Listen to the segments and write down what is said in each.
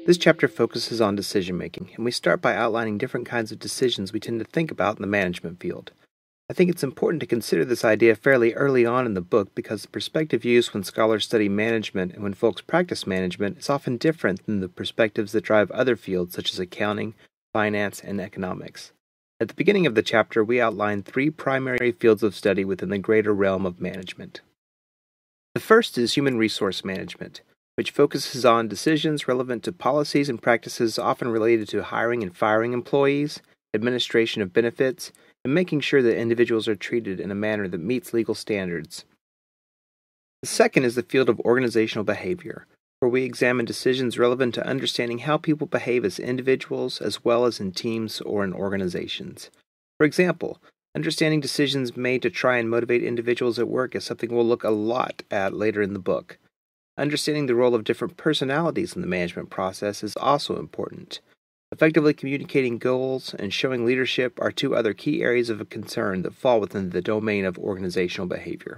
This chapter focuses on decision making, and we start by outlining different kinds of decisions we tend to think about in the management field. I think it's important to consider this idea fairly early on in the book because the perspective used when scholars study management and when folks practice management is often different than the perspectives that drive other fields such as accounting, finance, and economics. At the beginning of the chapter, we outline three primary fields of study within the greater realm of management. The first is human resource management, which focuses on decisions relevant to policies and practices often related to hiring and firing employees, administration of benefits, and making sure that individuals are treated in a manner that meets legal standards. The second is the field of organizational behavior, where we examine decisions relevant to understanding how people behave as individuals as well as in teams or in organizations. For example, understanding decisions made to try and motivate individuals at work is something we'll look a lot at later in the book. Understanding the role of different personalities in the management process is also important. Effectively communicating goals and showing leadership are two other key areas of concern that fall within the domain of organizational behavior.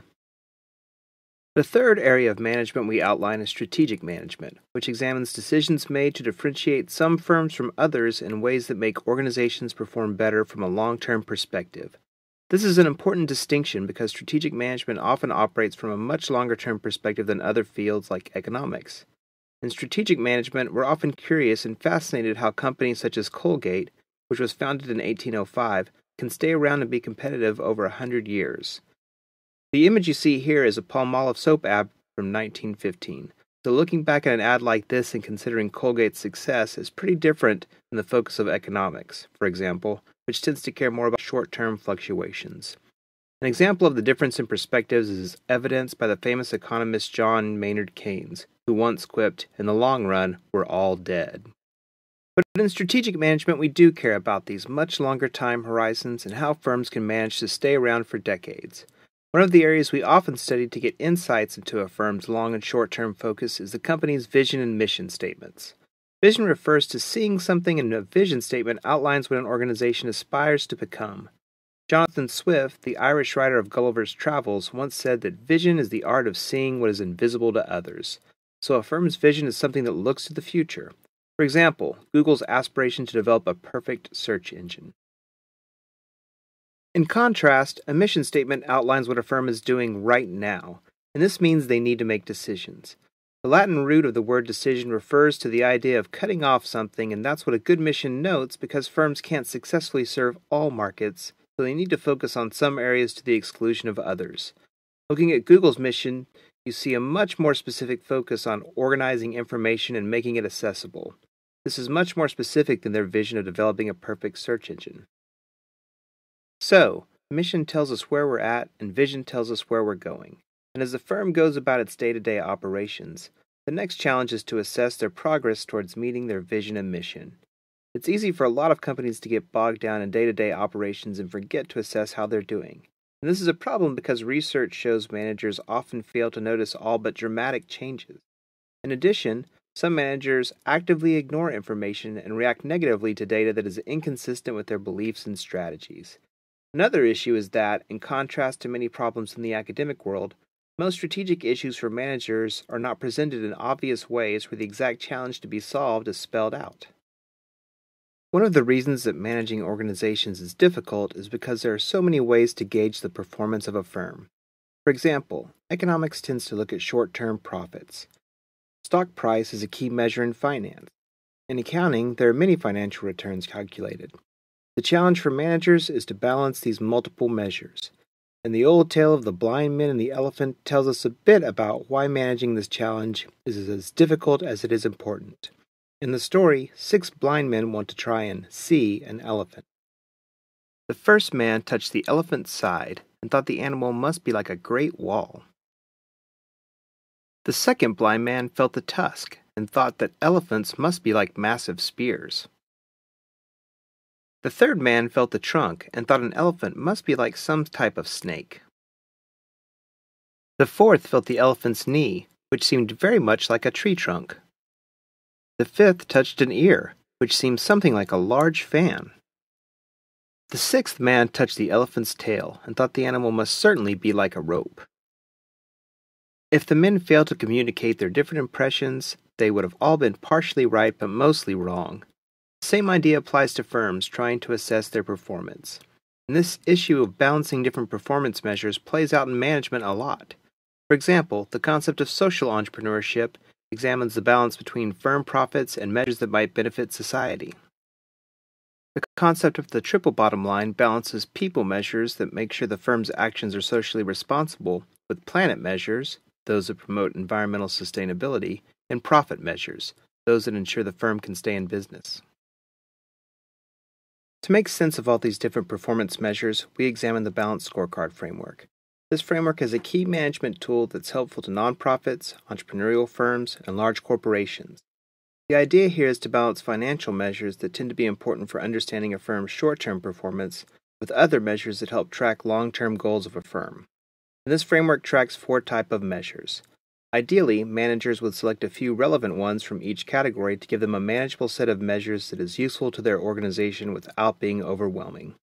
The third area of management we outline is strategic management, which examines decisions made to differentiate some firms from others in ways that make organizations perform better from a long-term perspective. This is an important distinction because strategic management often operates from a much longer-term perspective than other fields like economics. In strategic management, we're often curious and fascinated how companies such as Colgate, which was founded in 1805, can stay around and be competitive over 100 years. The image you see here is a Palmolive soap ad from 1915. So looking back at an ad like this and considering Colgate's success is pretty different than the focus of economics, for example, which tends to care more about short-term fluctuations. An example of the difference in perspectives is evidenced by the famous economist John Maynard Keynes, who once quipped, "In the long run, we're all dead." But in strategic management, we do care about these much longer time horizons and how firms can manage to stay around for decades. One of the areas we often study to get insights into a firm's long and short-term focus is the company's vision and mission statements. Vision refers to seeing something, and a vision statement outlines what an organization aspires to become. Jonathan Swift, the Irish writer of Gulliver's Travels, once said that vision is the art of seeing what is invisible to others. So a firm's vision is something that looks to the future. For example, Google's aspiration to develop a perfect search engine. In contrast, a mission statement outlines what a firm is doing right now, and this means they need to make decisions. The Latin root of the word decision refers to the idea of cutting off something, and that's what a good mission notes because firms can't successfully serve all markets, so they need to focus on some areas to the exclusion of others. Looking at Google's mission, you see a much more specific focus on organizing information and making it accessible. This is much more specific than their vision of developing a perfect search engine. So, mission tells us where we're at, and vision tells us where we're going. And as the firm goes about its day-to-day operations, the next challenge is to assess their progress towards meeting their vision and mission. It's easy for a lot of companies to get bogged down in day-to-day operations and forget to assess how they're doing. And this is a problem because research shows managers often fail to notice all but dramatic changes. In addition, some managers actively ignore information and react negatively to data that is inconsistent with their beliefs and strategies. Another issue is that, in contrast to many problems in the academic world, most strategic issues for managers are not presented in obvious ways where the exact challenge to be solved is spelled out. One of the reasons that managing organizations is difficult is because there are so many ways to gauge the performance of a firm. For example, economics tends to look at short-term profits. Stock price is a key measure in finance. In accounting, there are many financial returns calculated. The challenge for managers is to balance these multiple measures. And the old tale of the blind men and the elephant tells us a bit about why managing this challenge is as difficult as it is important. In the story, 6 blind men want to try and see an elephant. The first man touched the elephant's side and thought the animal must be like a great wall. The second blind man felt the tusk and thought that elephants must be like massive spears. The third man felt the trunk and thought an elephant must be like some type of snake. The fourth felt the elephant's knee, which seemed very much like a tree trunk. The fifth touched an ear, which seemed something like a large fan. The sixth man touched the elephant's tail and thought the animal must certainly be like a rope. If the men failed to communicate their different impressions, they would have all been partially right but mostly wrong. The same idea applies to firms trying to assess their performance. And this issue of balancing different performance measures plays out in management a lot. For example, the concept of social entrepreneurship examines the balance between firm profits and measures that might benefit society. The concept of the triple bottom line balances people measures that make sure the firm's actions are socially responsible with planet measures, those that promote environmental sustainability, and profit measures, those that ensure the firm can stay in business. To make sense of all these different performance measures, we examine the Balanced Scorecard framework. This framework is a key management tool that's helpful to nonprofits, entrepreneurial firms, and large corporations. The idea here is to balance financial measures that tend to be important for understanding a firm's short-term performance with other measures that help track long-term goals of a firm. And this framework tracks 4 types of measures. Ideally, managers would select a few relevant ones from each category to give them a manageable set of measures that is useful to their organization without being overwhelming.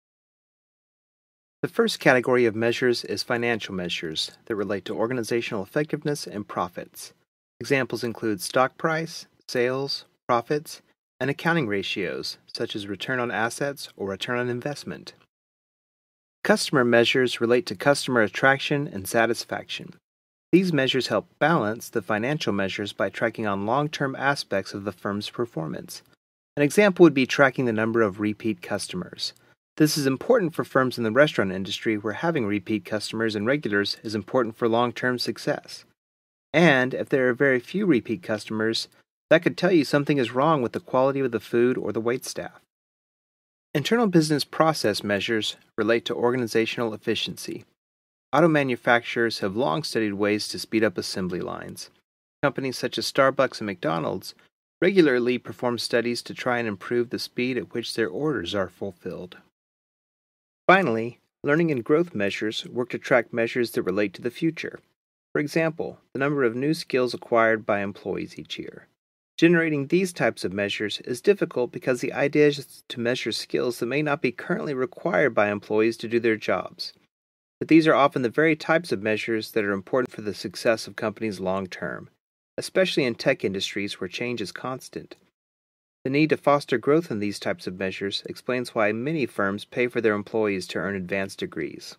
The first category of measures is financial measures that relate to organizational effectiveness and profits. Examples include stock price, sales, profits, and accounting ratios, such as return on assets or return on investment. Customer measures relate to customer attraction and satisfaction. These measures help balance the financial measures by tracking on long-term aspects of the firm's performance. An example would be tracking the number of repeat customers. This is important for firms in the restaurant industry where having repeat customers and regulars is important for long-term success. And if there are very few repeat customers, that could tell you something is wrong with the quality of the food or the waitstaff. Internal business process measures relate to organizational efficiency. Auto manufacturers have long studied ways to speed up assembly lines. Companies such as Starbucks and McDonald's regularly perform studies to try and improve the speed at which their orders are fulfilled. Finally, learning and growth measures work to track measures that relate to the future. For example, the number of new skills acquired by employees each year. Generating these types of measures is difficult because the idea is to measure skills that may not be currently required by employees to do their jobs. But these are often the very types of measures that are important for the success of companies long term, especially in tech industries where change is constant. The need to foster growth in these types of measures explains why many firms pay for their employees to earn advanced degrees.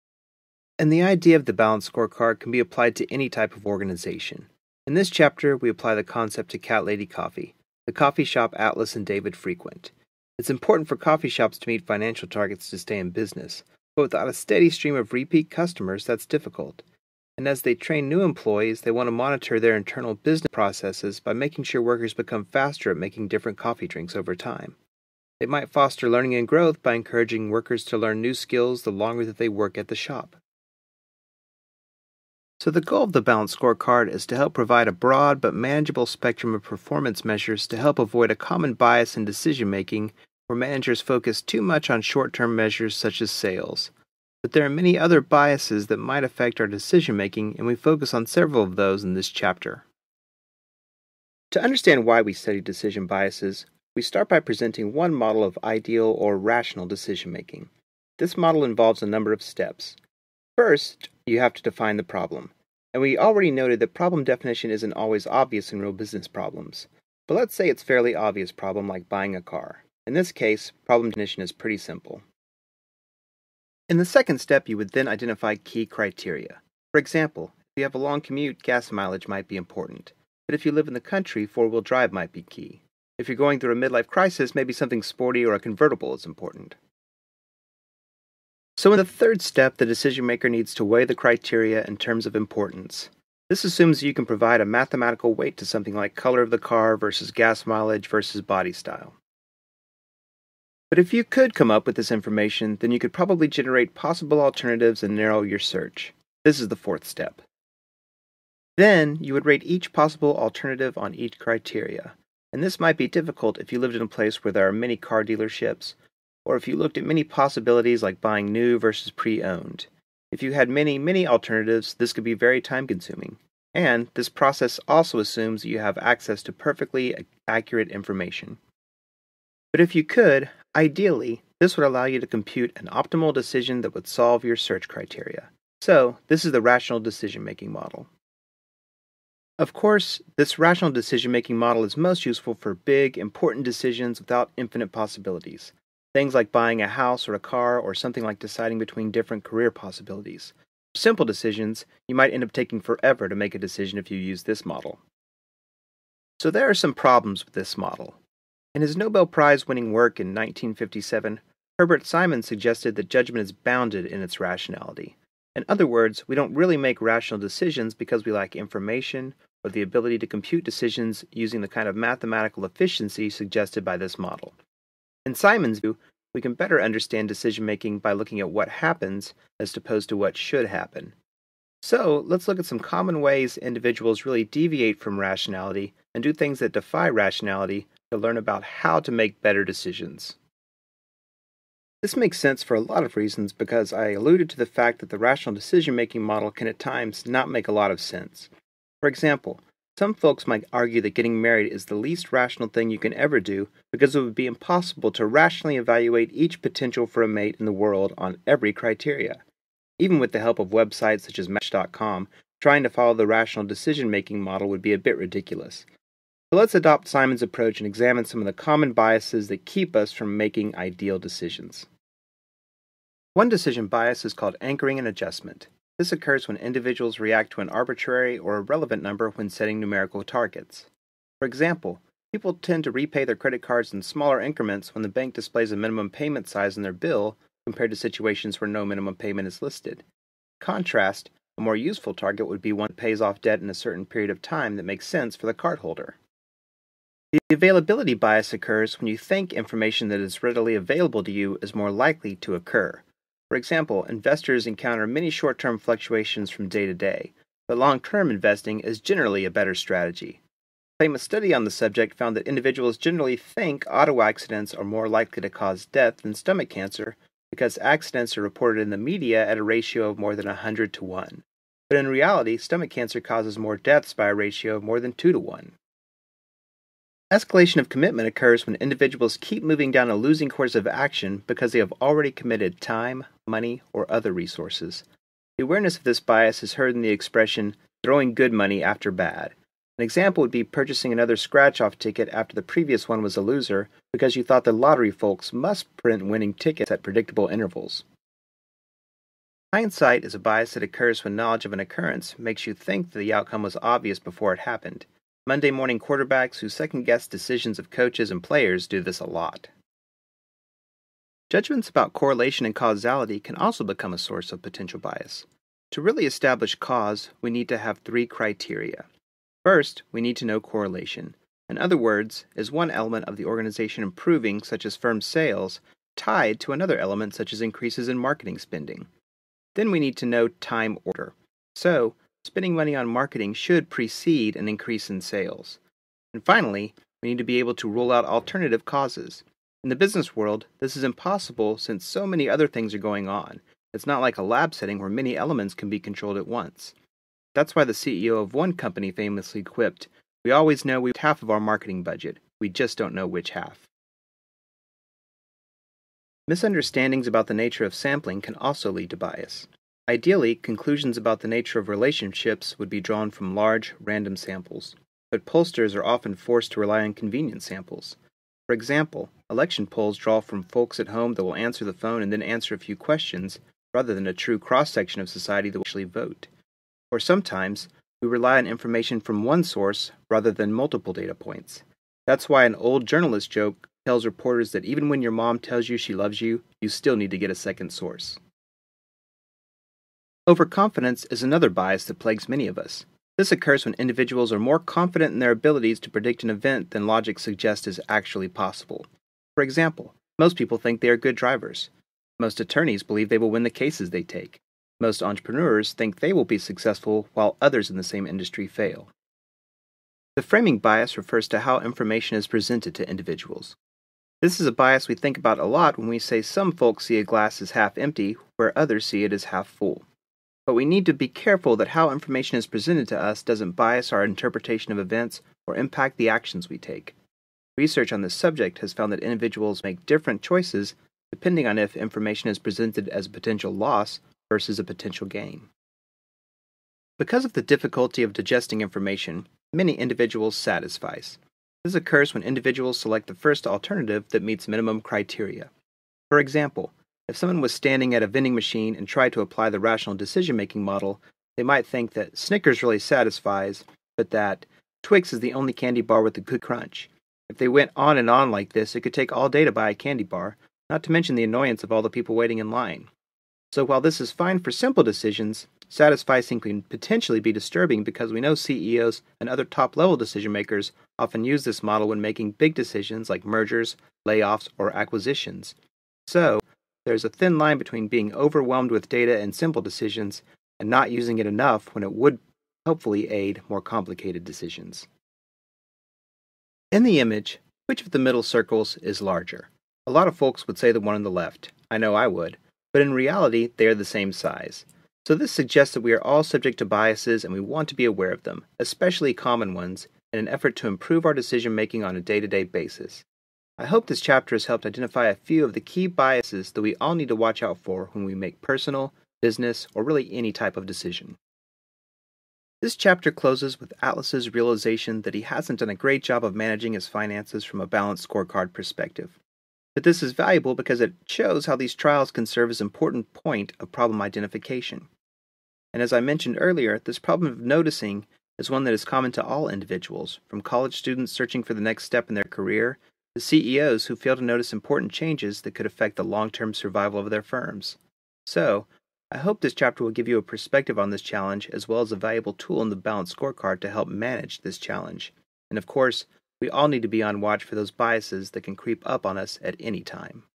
And the idea of the balanced scorecard can be applied to any type of organization. In this chapter, we apply the concept to Cat Lady Coffee, the coffee shop Atlas and David frequent. It's important for coffee shops to meet financial targets to stay in business, but without a steady stream of repeat customers, that's difficult. And as they train new employees, they want to monitor their internal business processes by making sure workers become faster at making different coffee drinks over time. They might foster learning and growth by encouraging workers to learn new skills the longer that they work at the shop. So the goal of the Balanced Scorecard is to help provide a broad but manageable spectrum of performance measures to help avoid a common bias in decision-making where managers focus too much on short-term measures such as sales. But there are many other biases that might affect our decision-making, and we focus on several of those in this chapter. To understand why we study decision biases, we start by presenting one model of ideal or rational decision-making. This model involves a number of steps. First, you have to define the problem. And we already noted that problem definition isn't always obvious in real business problems. But let's say it's a fairly obvious problem like buying a car. In this case, problem definition is pretty simple. In the second step, you would then identify key criteria. For example, if you have a long commute, gas mileage might be important. But if you live in the country, four-wheel drive might be key. If you're going through a midlife crisis, maybe something sporty or a convertible is important. So in the third step, the decision maker needs to weigh the criteria in terms of importance. This assumes you can provide a mathematical weight to something like color of the car versus gas mileage versus body style. But if you could come up with this information, then you could probably generate possible alternatives and narrow your search. This is the fourth step. Then, you would rate each possible alternative on each criteria. And this might be difficult if you lived in a place where there are many car dealerships, or if you looked at many possibilities like buying new versus pre-owned. If you had many alternatives, this could be very time-consuming. And this process also assumes that you have access to perfectly accurate information. But if you could, ideally, this would allow you to compute an optimal decision that would solve your search criteria. So, this is the rational decision-making model. Of course, this rational decision-making model is most useful for big, important decisions without infinite possibilities. Things like buying a house or a car, or something like deciding between different career possibilities. For simple decisions, you might end up taking forever to make a decision if you use this model. So there are some problems with this model. In his Nobel Prize-winning work in 1957, Herbert Simon suggested that judgment is bounded in its rationality. In other words, we don't really make rational decisions because we lack information or the ability to compute decisions using the kind of mathematical efficiency suggested by this model. In Simon's view, we can better understand decision-making by looking at what happens as opposed to what should happen. So, let's look at some common ways individuals really deviate from rationality and do things that defy rationality to learn about how to make better decisions. This makes sense for a lot of reasons because I alluded to the fact that the rational decision-making model can at times not make a lot of sense. For example, some folks might argue that getting married is the least rational thing you can ever do because it would be impossible to rationally evaluate each potential for a mate in the world on every criteria. Even with the help of websites such as Match.com, trying to follow the rational decision-making model would be a bit ridiculous. So let's adopt Simon's approach and examine some of the common biases that keep us from making ideal decisions. One decision bias is called anchoring and adjustment. This occurs when individuals react to an arbitrary or irrelevant number when setting numerical targets. For example, people tend to repay their credit cards in smaller increments when the bank displays a minimum payment size in their bill compared to situations where no minimum payment is listed. In contrast, a more useful target would be one that pays off debt in a certain period of time that makes sense for the cardholder. The availability bias occurs when you think information that is readily available to you is more likely to occur. For example, investors encounter many short-term fluctuations from day to day, but long-term investing is generally a better strategy. A famous study on the subject found that individuals generally think auto accidents are more likely to cause death than stomach cancer because accidents are reported in the media at a ratio of more than 100 to 1. But in reality, stomach cancer causes more deaths by a ratio of more than 2 to 1. Escalation of commitment occurs when individuals keep moving down a losing course of action because they have already committed time, money, or other resources. The awareness of this bias is heard in the expression, throwing good money after bad. An example would be purchasing another scratch-off ticket after the previous one was a loser because you thought the lottery folks must print winning tickets at predictable intervals. Hindsight is a bias that occurs when knowledge of an occurrence makes you think that the outcome was obvious before it happened. Monday morning quarterbacks who second-guess decisions of coaches and players do this a lot. Judgments about correlation and causality can also become a source of potential bias. To really establish cause, we need to have 3 criteria. First, we need to know correlation. In other words, is one element of the organization improving, such as firm sales, tied to another element such as increases in marketing spending? Then we need to know time order. So, spending money on marketing should precede an increase in sales. And finally, we need to be able to rule out alternative causes. In the business world, this is impossible since so many other things are going on. It's not like a lab setting where many elements can be controlled at once. That's why the CEO of one company famously quipped, "We always know we have half of our marketing budget. We just don't know which half." Misunderstandings about the nature of sampling can also lead to bias. Ideally, conclusions about the nature of relationships would be drawn from large, random samples, but pollsters are often forced to rely on convenient samples. For example, election polls draw from folks at home that will answer the phone and then answer a few questions, rather than a true cross-section of society that will actually vote. Or sometimes, we rely on information from one source rather than multiple data points. That's why an old journalist joke tells reporters that even when your mom tells you she loves you, you still need to get a second source. Overconfidence is another bias that plagues many of us. This occurs when individuals are more confident in their abilities to predict an event than logic suggests is actually possible. For example, most people think they are good drivers. Most attorneys believe they will win the cases they take. Most entrepreneurs think they will be successful while others in the same industry fail. The framing bias refers to how information is presented to individuals. This is a bias we think about a lot when we say some folks see a glass as half empty, where others see it as half full. But we need to be careful that how information is presented to us doesn't bias our interpretation of events or impact the actions we take. Research on this subject has found that individuals make different choices depending on if information is presented as a potential loss versus a potential gain. Because of the difficulty of digesting information, many individuals satisfies. This occurs when individuals select the first alternative that meets minimum criteria. For example, if someone was standing at a vending machine and tried to apply the rational decision-making model, they might think that Snickers really satisfies, but that Twix is the only candy bar with a good crunch. If they went on and on like this, it could take all day to buy a candy bar, not to mention the annoyance of all the people waiting in line. So while this is fine for simple decisions, satisficing can potentially be disturbing because we know CEOs and other top-level decision-makers often use this model when making big decisions like mergers, layoffs, or acquisitions. So, there's a thin line between being overwhelmed with data and simple decisions and not using it enough when it would hopefully aid more complicated decisions. In the image, which of the middle circles is larger? A lot of folks would say the one on the left. I know I would. But in reality, they are the same size. So this suggests that we are all subject to biases and we want to be aware of them, especially common ones, in an effort to improve our decision-making on a day-to-day basis. I hope this chapter has helped identify a few of the key biases that we all need to watch out for when we make personal, business, or really any type of decision. This chapter closes with Atlas's realization that he hasn't done a great job of managing his finances from a balanced scorecard perspective. But this is valuable because it shows how these trials can serve as an important point of problem identification. And as I mentioned earlier, this problem of noticing is one that is common to all individuals, from college students searching for the next step in their career to CEOs who fail to notice important changes that could affect the long-term survival of their firms. So, I hope this chapter will give you a perspective on this challenge as well as a valuable tool in the balanced scorecard to help manage this challenge. And of course, we all need to be on watch for those biases that can creep up on us at any time.